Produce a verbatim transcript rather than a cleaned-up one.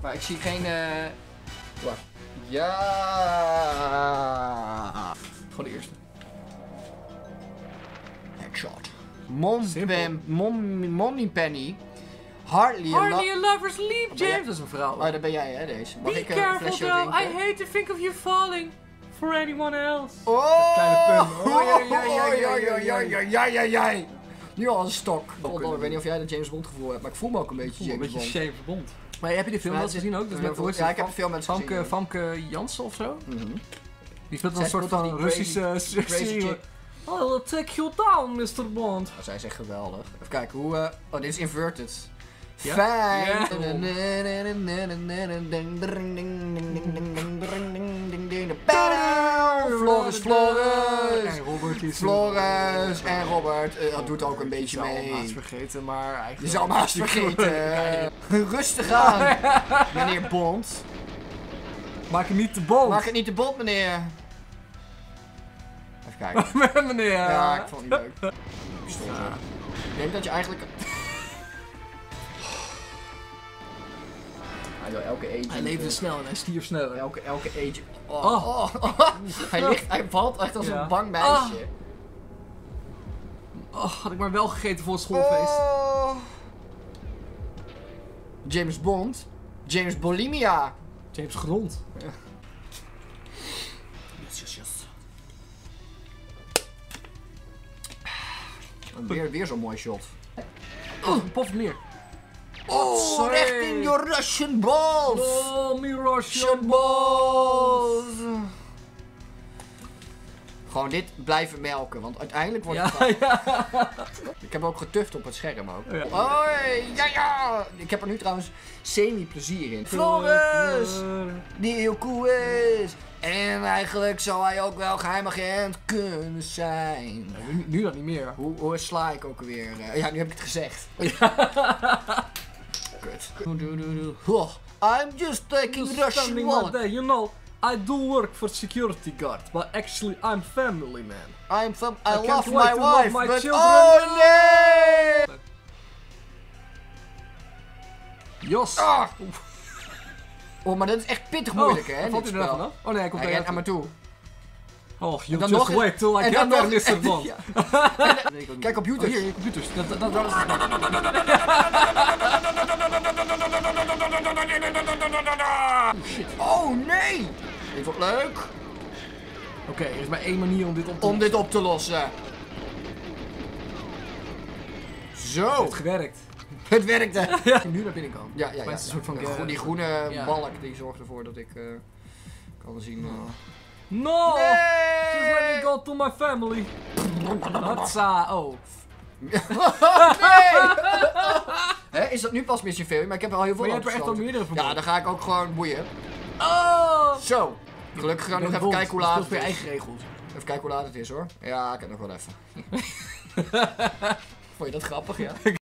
Maar ik zie geen... Uh... Wacht. Ja. Gewoon de eerste. Headshot. Mommy Penny. Hardly, Hardly a a lover's leap, James. Dat is een vrouw. Oh, dat ben jij, hè, deze. Mag Be ik een careful, flesje though. drinken? I hate to think of you falling for anyone else. Oh! Kleine pun. Oh, ja, ja, ja, ja, ja, ja, ja, ja, ja, ja. Nu al een stok. God, ik weet niet of jij dat James Bond gevoel hebt, maar ik voel me ook een beetje Een James beetje Bond. James Bond. Maar heb je die film wel eens gezien ook? Dus met, hoe is ja, het? ik heb veel mensen Famke, gezien. Famke Janssen of zo? Mm-hmm. Die speelt Zij een soort speelt van die Russische crazy- crazy serie. chick. I'll take you down, mister Bond. Oh, zij is echt geweldig. Even kijken hoe... Uh... Oh, dit is inverted. Ja? Fijn. Ja. Floris, Floris. En Robert is... Floris en Robert. Uh, dat doet ook een beetje Je zou hem haast mee. vergeten, maar eigenlijk... Je zou hem haast vergeten. Rustig aan, meneer Bond. Maak het niet te boos. Maak het niet te bond, meneer. Even kijken. meneer. Ja, ik vond het niet leuk. Ja. Ik denk dat je eigenlijk... Hij wil elke agent... Hij leefde eh, snel en hij stierf sneller. Elke, elke agent... Oh, Oh. oh, oh. Hij, ligt, hij valt echt als Ja. een bang meisje. Oh, had ik maar wel gegeten voor het schoolfeest. Oh. James Bond. James Bulimia. James Grond. Ja. Yes, yes, yes. Weer, weer zo'n mooi shot. Oh, een pof meer. Oh, sorry. recht in your Russian balls. Oh, me Russian Russian balls. Gewoon dit blijven melken, want uiteindelijk wordt het... Ja, ja. Ik heb ook getuft op het scherm ook. Ja. Hoi, ja ja! Ik heb er nu trouwens semi-plezier in. Floris! Die heel cool is. En eigenlijk zou hij ook wel geheim agent kunnen zijn. Nu, nu dat niet meer. Hoe, hoe sla ik ook alweer? Uh, ja, nu heb ik het gezegd. Kut. Oh, I'm just taking Russian Standing wallet. all day, you know, I do work for security guard, but actually I'm family man. I'm from... I, I can't love wait my to love wife, my but... children. Oh nee! Jos. Ah. Oh, maar dat is echt pittig moeilijk, hè? Valt dit hij er spel. vanaf? Oh nee, hij komt Hij er rent naar me toe. Oh, you dan just nog eens- wait till I en get dan there, nog- mister en- Bond. ja. Nee, ik Kijk op YouTube. Oh, hier, je computers. Dat, dat, dat, dat is Oh shit. Oh nee! Dit wordt leuk. Oké, er is maar één manier om dit op te Om dit op te lossen. Zo. Het heeft gewerkt. Het werkte. Ja. Nu naar binnenkant. Ja, ja, Maar ja. het is een soort van De gro- ge- die groene ja. balk die zorgt ervoor dat ik uh, kan zien. Uh... No! Nee! Just let me go to my family. Hatsa, oh. nee! Hè, is dat nu pas Mission Failure? Maar ik heb er al heel veel Maar je hebt er echt al afgesloten. meerdere verboden. Ja, dan ga ik ook gewoon boeien. Oh! Zo. Gelukkig gaan we nog even Bond, kijken hoe je laat speelt het voor je is. eigen regels. Even kijken hoe laat het is hoor. Ja, ik heb nog wel even. Vond je dat grappig, ja?